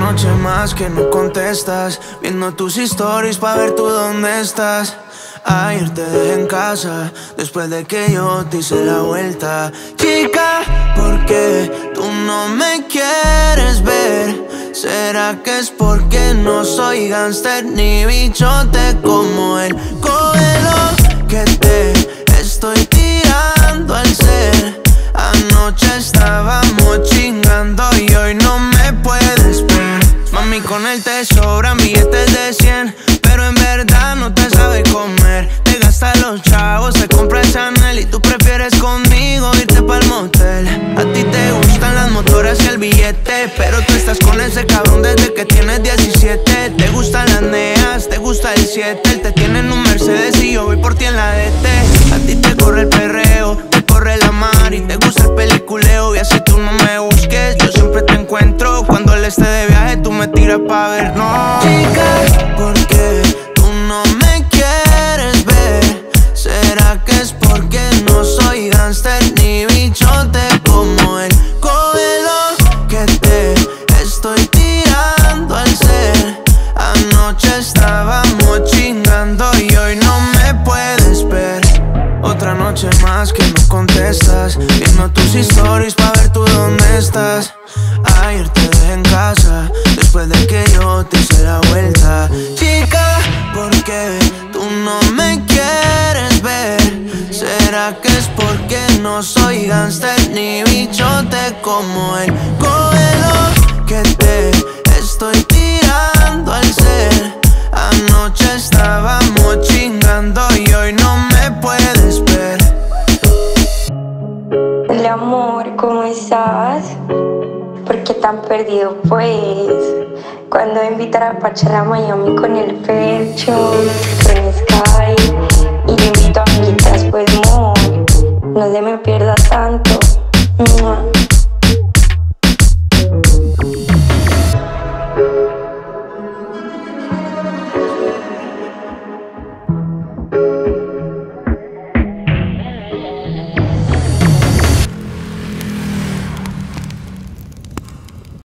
noche más que no contestas, viendo tus stories pa' ver tú dónde estás. Ayer te dejé en casa, después de que yo te hice la vuelta. Chica, ¿por qué tú no me quieres ver? ¿Será que es porque no soy gangster ni bichote como él? Cógelo que te estoy tirando al ser. Anoche estábamos chingando y hoy no me puedes ver. Mami, con él te sobran billetes de 100, pero en verdad no te sabe comer. Te gasta los chavos, te compra el Chanel y tú prefieres conmigo irte pa'l motel. A ti te gustan las motoras y el billete, pero tú estás con ese cabrón desde que tienes 17. Te gustan las neas, te gusta el 7. Él te tiene en un Mercedes y yo voy por ti en la DT. A ti te corre el perreo, te corre la mar y te gusta el peliculeo. Y así tú no me busques, yo siempre te encuentro. Cuando él esté de viaje tú me tiras pa' ver, no. Chica, ¿por qué tú no me quieres ver? ¿Será que es porque no soy gangster ni bichote como él? Cógelo que te estoy tirando al ser. Anoche estábamos chingando y hoy no me puedes ver. Otra noche más que no contestas, viendo tus stories pa' ver tú dónde estás. Ayer te dejé en casa, después de que yo te hice la vuelta. Chica, ¿por qué tú no me quieres ver? ¿Será que es porque no soy gangster ni bichote como él? Cógelo que te estoy tirando al ser. Anoche estábamos chingando y hoy no me puedes ver. Hola amor, ¿cómo estás? ¿Por qué tan perdido pues? Cuando invitar a Pachar a Miami con el Fercho, con Sky, y yo invito a amiguitas pues muy, no se me pierda tanto.